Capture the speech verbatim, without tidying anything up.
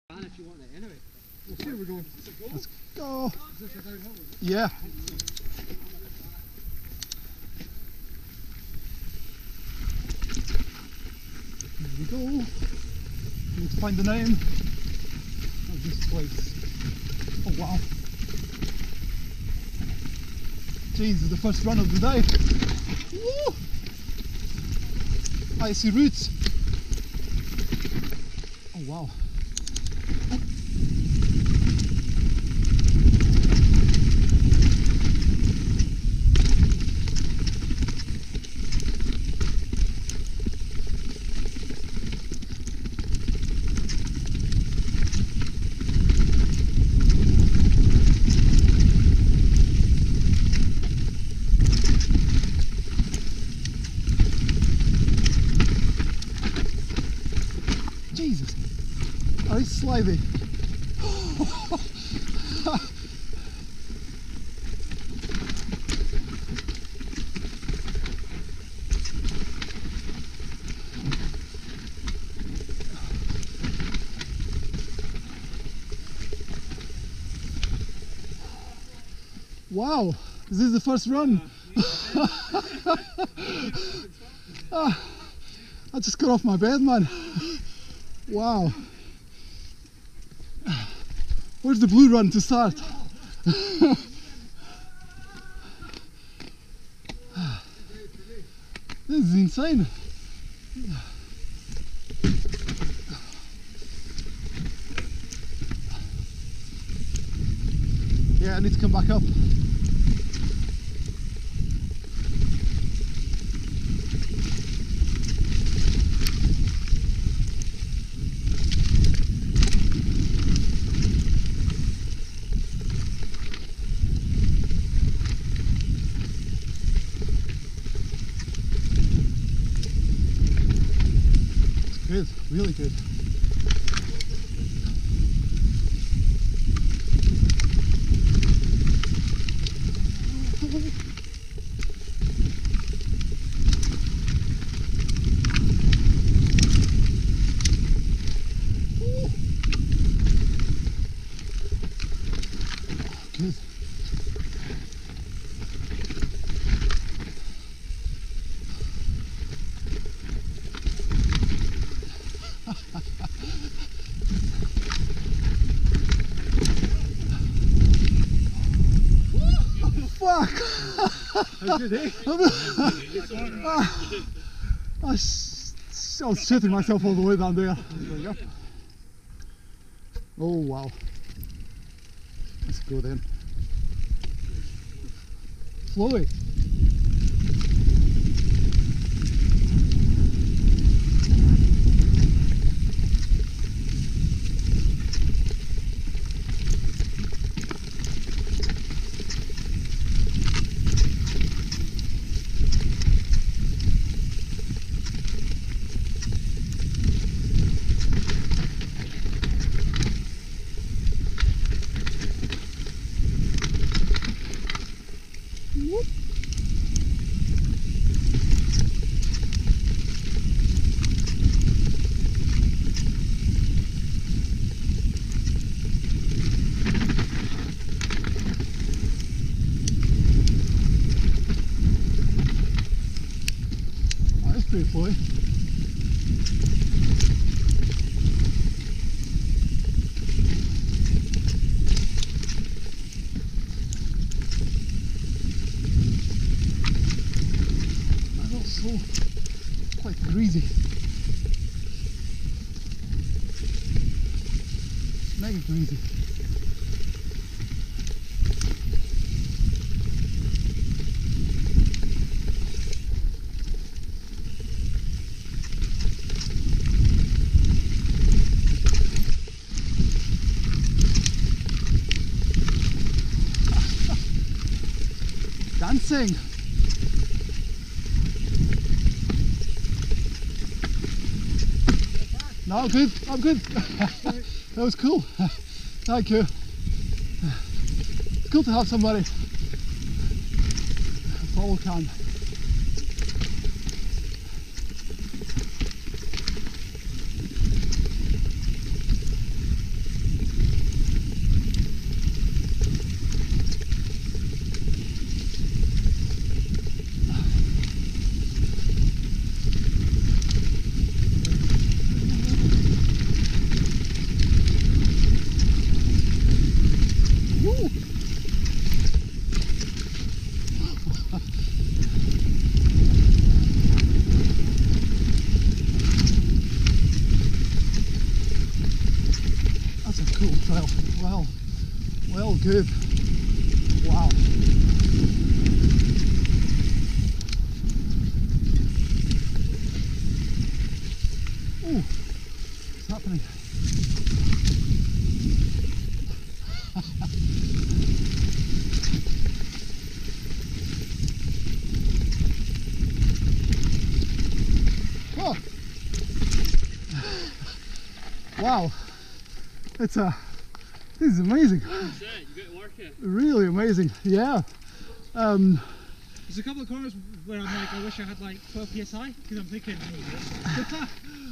If you want it anyway. We'll see where we're going. Let's go. Is this a downhill, is it? Yeah. Here we go. Need to find the name of this place. Oh wow. Jeez, it's the first run of the day. Woo! Icy roots. Oh wow. Jesus, are they slimy? Wow, this is the first run. ah, I just got off my bed, man. Wow. Where's the blue run to start? This is insane. Yeah, I need to come back up. Good, really good. Good. Fuck! How good, eh? I was shitting myself all the way down there. Oh wow. Let's go then. Flowy. Whoop. Oh, that's pretty flowy. So quite greasy, mega greasy. Dancing. No, I'm good, I'm good. That was cool. Thank you. It's cool to have somebody follow can. cool trail. Well, well, good. Wow. Ooh, what's happening? Oh. Wow, it's a, this is amazing. Shit, you get working. Really amazing, yeah. Um, There's a couple of corners where I'm like, I wish I had like twelve P S I, because I'm thinking,